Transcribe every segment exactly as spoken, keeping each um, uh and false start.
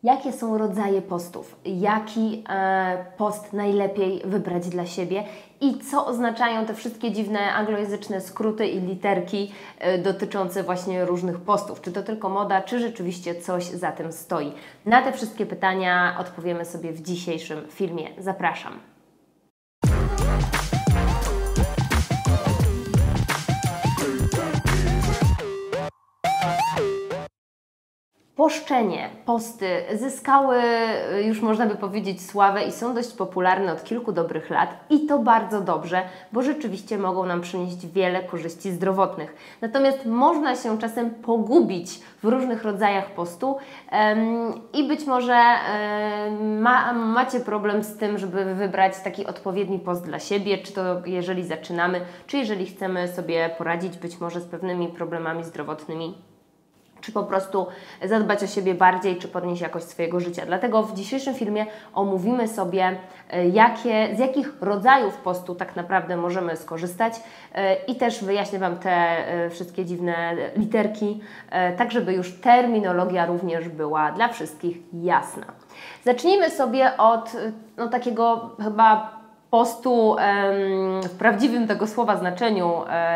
Jakie są rodzaje postów? Jaki e, post najlepiej wybrać dla siebie? I co oznaczają te wszystkie dziwne anglojęzyczne skróty i literki e, dotyczące właśnie różnych postów? Czy to tylko moda, czy rzeczywiście coś za tym stoi? Na te wszystkie pytania odpowiemy sobie w dzisiejszym filmie. Zapraszam. Poszczenie, posty zyskały, już można by powiedzieć, sławę i są dość popularne od kilku dobrych lat i to bardzo dobrze, bo rzeczywiście mogą nam przynieść wiele korzyści zdrowotnych. Natomiast można się czasem pogubić w różnych rodzajach postu um, i być może um, ma, macie problem z tym, żeby wybrać taki odpowiedni post dla siebie, czy to jeżeli zaczynamy, czy jeżeli chcemy sobie poradzić być może z pewnymi problemami zdrowotnymi, czy po prostu zadbać o siebie bardziej, czy podnieść jakość swojego życia. Dlatego w dzisiejszym filmie omówimy sobie, jakie, z jakich rodzajów postu tak naprawdę możemy skorzystać i też wyjaśnię Wam te wszystkie dziwne literki, tak żeby już terminologia również była dla wszystkich jasna. Zacznijmy sobie od no, takiego chyba postu w prawdziwym tego słowa znaczeniu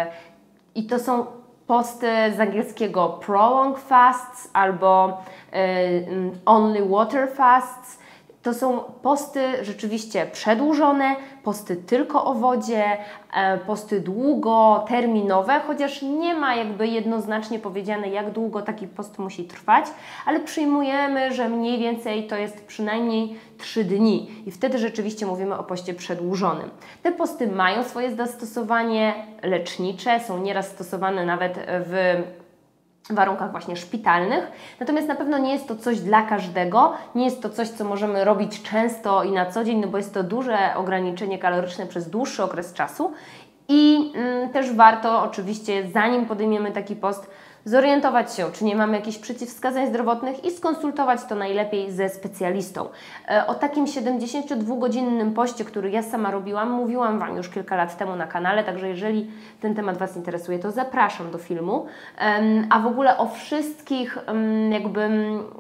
i to są posty z angielskiego prolonged fasts albo y, only water fasts. To są posty rzeczywiście przedłużone, posty tylko o wodzie, e, posty długoterminowe, chociaż nie ma jakby jednoznacznie powiedziane, jak długo taki post musi trwać, ale przyjmujemy, że mniej więcej to jest przynajmniej trzy dni i wtedy rzeczywiście mówimy o poście przedłużonym. Te posty mają swoje zastosowanie lecznicze, są nieraz stosowane nawet w w warunkach właśnie szpitalnych, natomiast na pewno nie jest to coś dla każdego, nie jest to coś, co możemy robić często i na co dzień, no bo jest to duże ograniczenie kaloryczne przez dłuższy okres czasu i mm, też warto oczywiście, zanim podejmiemy taki post, zorientować się, czy nie mamy jakichś przeciwwskazań zdrowotnych i skonsultować to najlepiej ze specjalistą. O takim siedemdziesięciodwugodzinnym poście, który ja sama robiłam, mówiłam Wam już kilka lat temu na kanale, także jeżeli ten temat Was interesuje, to zapraszam do filmu. A w ogóle o wszystkich jakby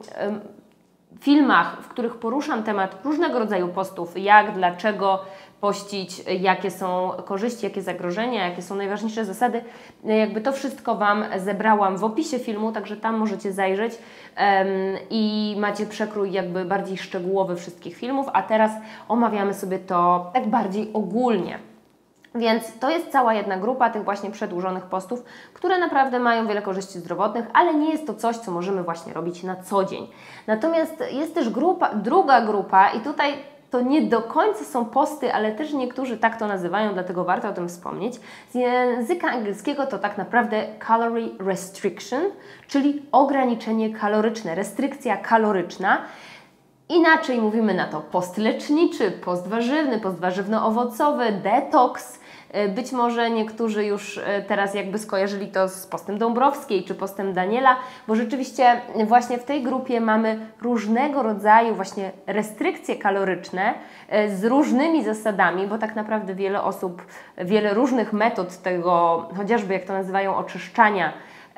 filmach, w których poruszam temat różnego rodzaju postów, jak, dlaczego pościć, jakie są korzyści, jakie zagrożenia, jakie są najważniejsze zasady, jakby to wszystko Wam zebrałam w opisie filmu, także tam możecie zajrzeć um, i macie przekrój jakby bardziej szczegółowy wszystkich filmów, a teraz omawiamy sobie to tak bardziej ogólnie. Więc to jest cała jedna grupa tych właśnie przedłużonych postów, które naprawdę mają wiele korzyści zdrowotnych, ale nie jest to coś, co możemy właśnie robić na co dzień. Natomiast jest też grupa, druga grupa i tutaj to nie do końca są posty, ale też niektórzy tak to nazywają, dlatego warto o tym wspomnieć. Z języka angielskiego to tak naprawdę calorie restriction, czyli ograniczenie kaloryczne, restrykcja kaloryczna. Inaczej mówimy na to post leczniczy, post warzywny, post warzywno-owocowy, detoks. Być może niektórzy już teraz jakby skojarzyli to z postem Dąbrowskiej czy postem Daniela, bo rzeczywiście właśnie w tej grupie mamy różnego rodzaju właśnie restrykcje kaloryczne z różnymi zasadami, bo tak naprawdę wiele osób, wiele różnych metod tego, chociażby jak to nazywają, oczyszczania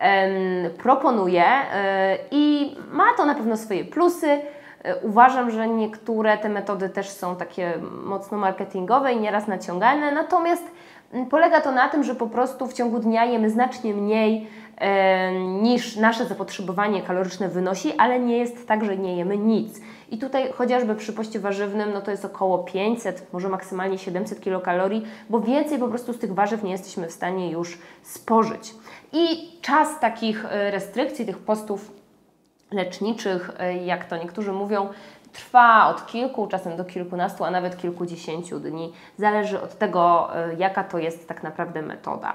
proponuje i ma to na pewno swoje plusy. Uważam, że niektóre te metody też są takie mocno marketingowe i nieraz naciągane, natomiast polega to na tym, że po prostu w ciągu dnia jemy znacznie mniej e, niż nasze zapotrzebowanie kaloryczne wynosi, ale nie jest tak, że nie jemy nic. I tutaj chociażby przy poście warzywnym, no to jest około pięćset, może maksymalnie siedemset kilokalorii, bo więcej po prostu z tych warzyw nie jesteśmy w stanie już spożyć. I czas takich restrykcji, tych postów leczniczych, jak to niektórzy mówią, trwa od kilku, czasem do kilkunastu, a nawet kilkudziesięciu dni. Zależy od tego, jaka to jest tak naprawdę metoda.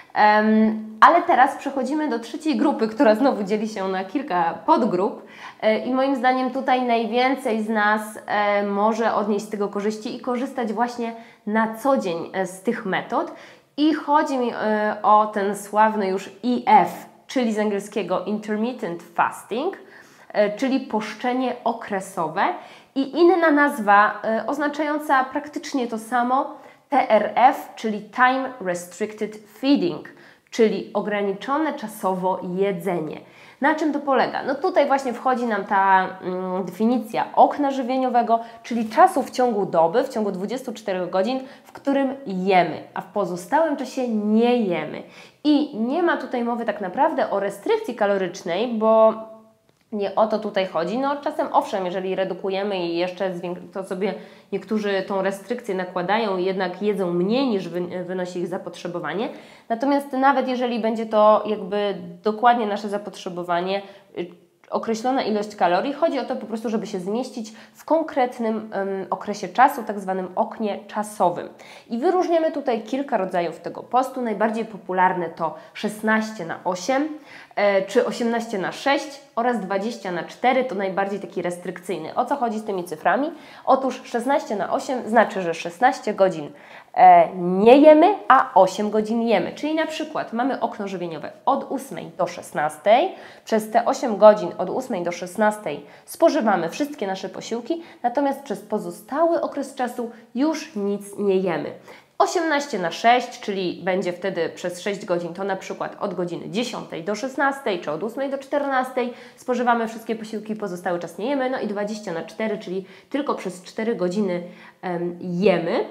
Um, ale teraz przechodzimy do trzeciej grupy, która znowu dzieli się na kilka podgrup i moim zdaniem tutaj najwięcej z nas e, może odnieść z tego korzyści i korzystać właśnie na co dzień z tych metod. I chodzi mi e, o ten sławny już E F, czyli z angielskiego Intermittent Fasting, czyli poszczenie okresowe i inna nazwa y, oznaczająca praktycznie to samo T R F, czyli Time Restricted Feeding, czyli ograniczone czasowo jedzenie. Na czym to polega? No tutaj właśnie wchodzi nam ta mm, definicja okna żywieniowego, czyli czasu w ciągu doby, w ciągu dwudziestu czterech godzin, w którym jemy, a w pozostałym czasie nie jemy. I nie ma tutaj mowy tak naprawdę o restrykcji kalorycznej, bo nie o to tutaj chodzi. No czasem owszem, jeżeli redukujemy i jeszcze to sobie niektórzy tą restrykcję nakładają i jednak jedzą mniej niż wynosi ich zapotrzebowanie. Natomiast nawet jeżeli będzie to jakby dokładnie nasze zapotrzebowanie, określona ilość kalorii, chodzi o to po prostu, żeby się zmieścić w konkretnym um, okresie czasu, tak zwanym oknie czasowym. I wyróżniamy tutaj kilka rodzajów tego postu. Najbardziej popularne to szesnaście na osiem, e, czy osiemnaście na sześć oraz dwadzieścia na cztery, to najbardziej taki restrykcyjny. O co chodzi z tymi cyframi? Otóż szesnaście na osiem znaczy, że szesnaście godzin e, nie jemy, a osiem godzin jemy. Czyli na przykład mamy okno żywieniowe od ósmej do szesnastej. Przez te osiem godzin od ósmej do szesnastej spożywamy wszystkie nasze posiłki, natomiast przez pozostały okres czasu już nic nie jemy. osiemnaście na sześć, czyli będzie wtedy przez sześć godzin, to na przykład od godziny dziesiątej do szesnastej, czy od ósmej do czternastej spożywamy wszystkie posiłki, pozostały czas nie jemy. No i dwadzieścia na cztery, czyli tylko przez cztery godziny um, jemy.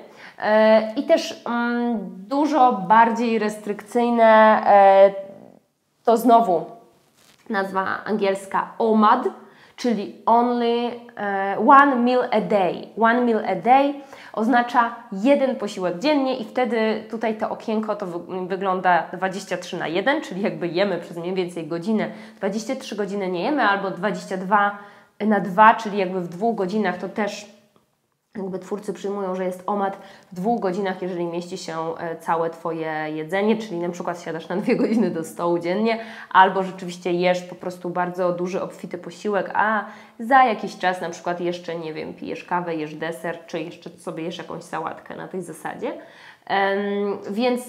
E, I też um, dużo bardziej restrykcyjne e, to znowu nazwa angielska O M A D, czyli only uh, one meal a day. One meal a day oznacza jeden posiłek dziennie i wtedy tutaj to okienko to wy wygląda dwadzieścia trzy na jeden, czyli jakby jemy przez mniej więcej godzinę, dwadzieścia trzy godziny nie jemy, albo dwadzieścia dwa na dwa, czyli jakby w dwóch godzinach to też jakby twórcy przyjmują, że jest O M A D w dwóch godzinach, jeżeli mieści się całe Twoje jedzenie, czyli na przykład siadasz na dwie godziny do stołu dziennie, albo rzeczywiście jesz po prostu bardzo duży, obfity posiłek, a za jakiś czas na przykład jeszcze, nie wiem, pijesz kawę, jesz deser, czy jeszcze sobie jesz jakąś sałatkę na tej zasadzie. Um, więc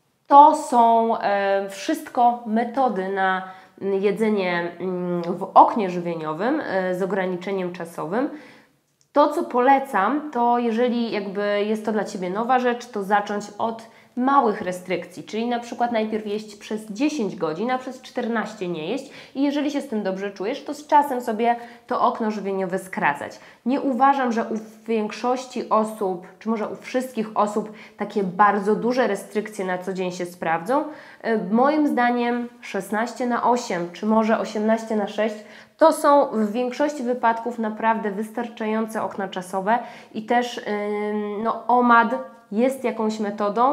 to są um, wszystko metody na jedzenie um, w oknie żywieniowym um, z ograniczeniem czasowym. To, co polecam, to jeżeli jakby jest to dla Ciebie nowa rzecz, to zacząć od małych restrykcji, czyli na przykład najpierw jeść przez dziesięć godzin, a przez czternaście nie jeść i jeżeli się z tym dobrze czujesz, to z czasem sobie to okno żywieniowe skracać. Nie uważam, że u większości osób, czy może u wszystkich osób takie bardzo duże restrykcje na co dzień się sprawdzą. Moim zdaniem szesnaście na osiem, czy może osiemnaście na sześć to są w większości wypadków naprawdę wystarczające okna czasowe i też yy, no, O M A D jest jakąś metodą,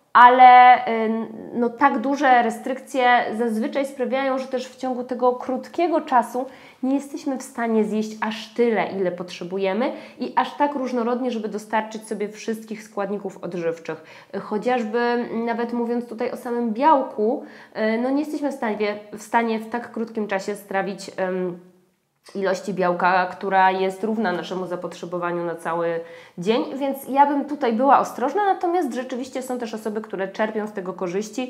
ale yy, no, tak duże restrykcje zazwyczaj sprawiają, że też w ciągu tego krótkiego czasu nie jesteśmy w stanie zjeść aż tyle, ile potrzebujemy i aż tak różnorodnie, żeby dostarczyć sobie wszystkich składników odżywczych. Chociażby nawet mówiąc tutaj o samym białku, no nie jesteśmy w stanie w, stanie w tak krótkim czasie strawić um, ilości białka, która jest równa naszemu zapotrzebowaniu na cały dzień, więc ja bym tutaj była ostrożna, natomiast rzeczywiście są też osoby, które czerpią z tego korzyści.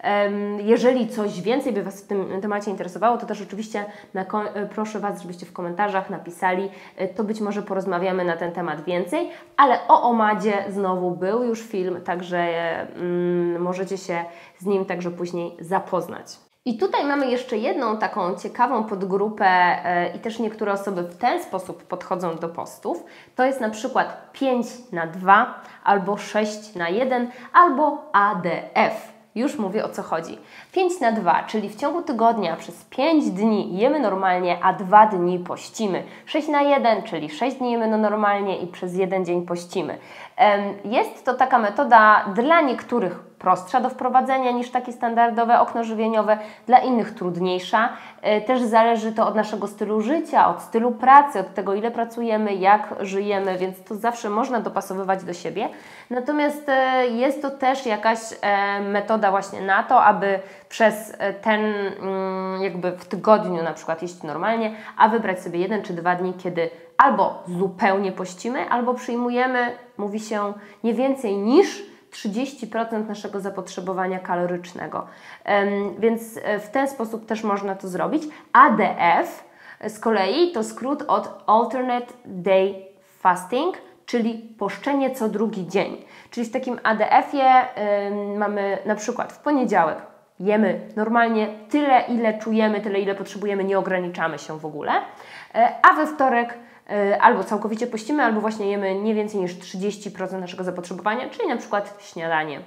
Jeżeli coś więcej by Was w tym temacie interesowało, to też oczywiście na proszę Was, żebyście w komentarzach napisali, to być może porozmawiamy na ten temat więcej, ale o omadzie znowu był już film, także mm, możecie się z nim także później zapoznać. I tutaj mamy jeszcze jedną taką ciekawą podgrupę yy, i też niektóre osoby w ten sposób podchodzą do postów. To jest na przykład pięć na dwa, albo sześć na jeden, albo A D F. Już mówię, o co chodzi. pięć na dwa, czyli w ciągu tygodnia przez pięć dni jemy normalnie, a dwa dni pościmy. sześć na jeden, czyli sześć dni jemy normalnie i przez jeden dzień pościmy. Jest to taka metoda dla niektórych prostsza do wprowadzenia niż takie standardowe okno żywieniowe, dla innych trudniejsza. Też zależy to od naszego stylu życia, od stylu pracy, od tego, ile pracujemy, jak żyjemy, więc to zawsze można dopasowywać do siebie. Natomiast jest to też jakaś metoda właśnie na to, aby przez ten jakby w tygodniu na przykład jeść normalnie, a wybrać sobie jeden czy dwa dni, kiedy albo zupełnie pościmy, albo przyjmujemy, mówi się, nie więcej niż trzydzieści procent naszego zapotrzebowania kalorycznego. Um, więc w ten sposób też można to zrobić. A D F z kolei to skrót od Alternate Day Fasting, czyli poszczenie co drugi dzień. Czyli w takim A D F-ie um, mamy na przykład w poniedziałek jemy normalnie tyle, ile czujemy, tyle, ile potrzebujemy, nie ograniczamy się w ogóle, a we wtorek albo całkowicie pościmy, albo właśnie jemy nie więcej niż trzydzieści procent naszego zapotrzebowania, czyli na przykład śniadanie.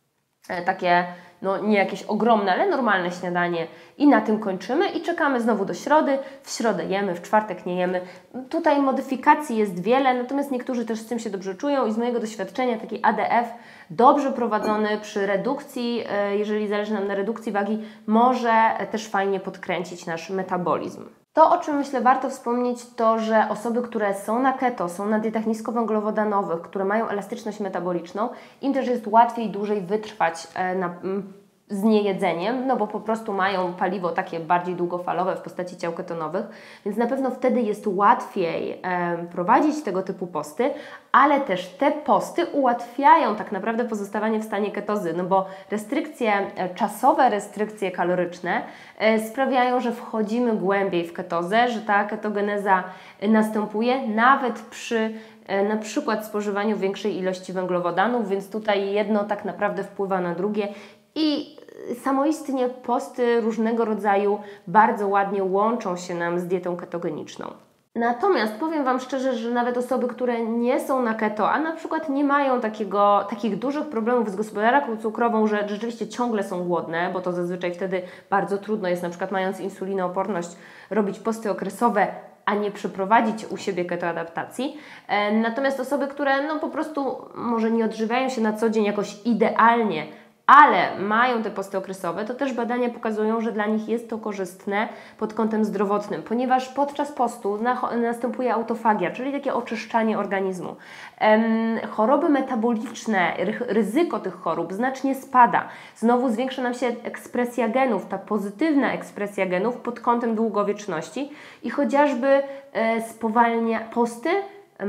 Takie, no nie jakieś ogromne, ale normalne śniadanie i na tym kończymy i czekamy znowu do środy. W środę jemy, w czwartek nie jemy. Tutaj modyfikacji jest wiele, natomiast niektórzy też z tym się dobrze czują i z mojego doświadczenia taki A D F dobrze prowadzony przy redukcji, jeżeli zależy nam na redukcji wagi, może też fajnie podkręcić nasz metabolizm. To, o czym myślę warto wspomnieć, to, że osoby, które są na keto, są na dietach niskowęglowodanowych, które mają elastyczność metaboliczną, im też jest łatwiej dłużej wytrwać na, z niejedzeniem, no bo po prostu mają paliwo takie bardziej długofalowe w postaci ciał ketonowych, więc na pewno wtedy jest łatwiej e, prowadzić tego typu posty, ale też te posty ułatwiają tak naprawdę pozostawanie w stanie ketozy, no bo restrykcje, e, czasowe restrykcje kaloryczne e, sprawiają, że wchodzimy głębiej w ketozę, że ta ketogeneza następuje nawet przy e, na przykład spożywaniu większej ilości węglowodanów, więc tutaj jedno tak naprawdę wpływa na drugie i samoistnie posty różnego rodzaju bardzo ładnie łączą się nam z dietą ketogeniczną. Natomiast powiem Wam szczerze, że nawet osoby, które nie są na keto, a na przykład nie mają takiego, takich dużych problemów z gospodarką cukrową, że rzeczywiście ciągle są głodne, bo to zazwyczaj wtedy bardzo trudno jest, na przykład mając insulinooporność, robić posty okresowe, a nie przeprowadzić u siebie ketoadaptacji. Natomiast osoby, które no po prostu może nie odżywiają się na co dzień jakoś idealnie, ale mają te posty okresowe, to też badania pokazują, że dla nich jest to korzystne pod kątem zdrowotnym, ponieważ podczas postu na, następuje autofagia, czyli takie oczyszczanie organizmu. Ehm, choroby metaboliczne, ryzyko tych chorób znacznie spada. Znowu zwiększa nam się ekspresja genów, ta pozytywna ekspresja genów pod kątem długowieczności i chociażby e, spowalnia posty, e,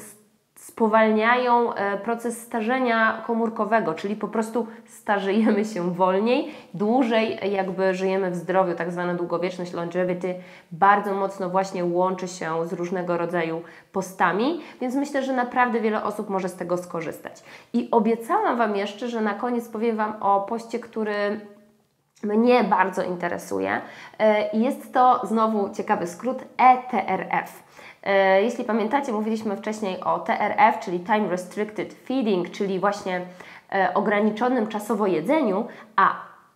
spowalniają proces starzenia komórkowego, czyli po prostu starzejemy się wolniej, dłużej jakby żyjemy w zdrowiu, tak zwana długowieczność, longevity, bardzo mocno właśnie łączy się z różnego rodzaju postami, więc myślę, że naprawdę wiele osób może z tego skorzystać. I obiecałam Wam jeszcze, że na koniec powiem Wam o poście, który mnie bardzo interesuje. Jest to znowu ciekawy skrót E T R F. Jeśli pamiętacie, mówiliśmy wcześniej o T R F, czyli Time Restricted Feeding, czyli właśnie ograniczonym czasowo jedzeniu, a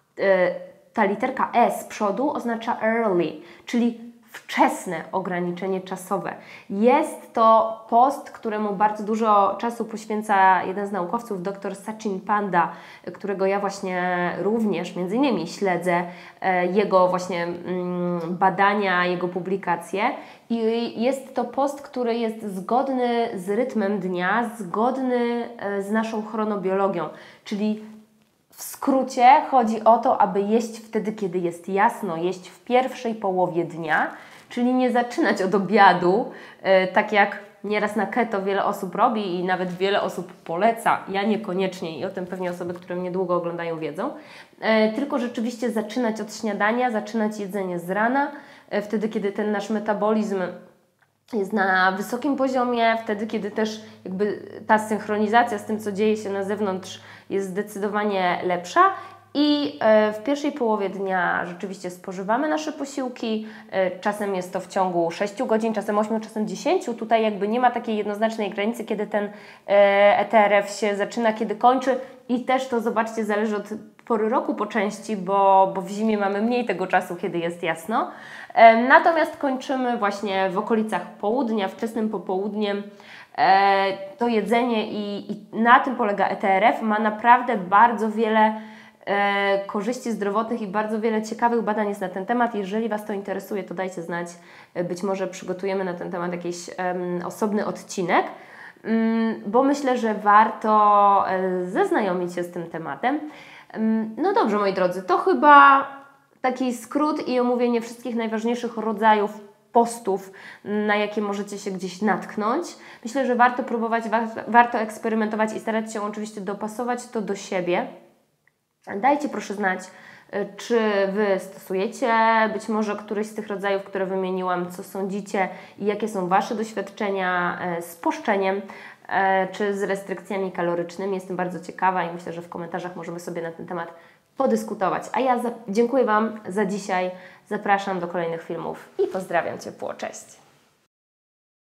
ta literka E z przodu oznacza early, czyli wczesne ograniczenie czasowe. Jest to post, któremu bardzo dużo czasu poświęca jeden z naukowców, dr Sachin Panda, którego ja właśnie również między innymi śledzę, jego właśnie badania, jego publikacje. I jest to post, który jest zgodny z rytmem dnia, zgodny z naszą chronobiologią, czyli w skrócie chodzi o to, aby jeść wtedy, kiedy jest jasno, jeść w pierwszej połowie dnia, czyli nie zaczynać od obiadu, e, tak jak nieraz na keto wiele osób robi i nawet wiele osób poleca, ja niekoniecznie i o tym pewnie osoby, które mnie długo oglądają wiedzą, e, tylko rzeczywiście zaczynać od śniadania, zaczynać jedzenie z rana, e, wtedy, kiedy ten nasz metabolizm jest na wysokim poziomie, wtedy, kiedy też jakby ta synchronizacja z tym, co dzieje się na zewnątrz, jest zdecydowanie lepsza i w pierwszej połowie dnia rzeczywiście spożywamy nasze posiłki, czasem jest to w ciągu sześciu godzin, czasem ośmiu, czasem dziesięciu. Tutaj jakby nie ma takiej jednoznacznej granicy, kiedy ten E T R F się zaczyna, kiedy kończy i też to, zobaczcie, zależy od pory roku po części, bo, bo w zimie mamy mniej tego czasu, kiedy jest jasno. Natomiast kończymy właśnie w okolicach południa, wczesnym popołudniem. To jedzenie i, i na tym polega E T R F. Ma naprawdę bardzo wiele e, korzyści zdrowotnych i bardzo wiele ciekawych badań jest na ten temat. Jeżeli Was to interesuje, to dajcie znać. Być może przygotujemy na ten temat jakiś um, osobny odcinek, um, bo myślę, że warto e, zaznajomić się z tym tematem. Um, no dobrze, moi drodzy, to chyba taki skrót i omówienie wszystkich najważniejszych rodzajów postów, na jakie możecie się gdzieś natknąć. Myślę, że warto próbować, warto eksperymentować i starać się oczywiście dopasować to do siebie. Dajcie proszę znać, czy Wy stosujecie być może któryś z tych rodzajów, które wymieniłam, co sądzicie i jakie są Wasze doświadczenia z poszczeniem czy z restrykcjami kalorycznymi. Jestem bardzo ciekawa i myślę, że w komentarzach możemy sobie na ten temat podyskutować. A ja za, dziękuję Wam za dzisiaj, zapraszam do kolejnych filmów i pozdrawiam ciepło, cześć!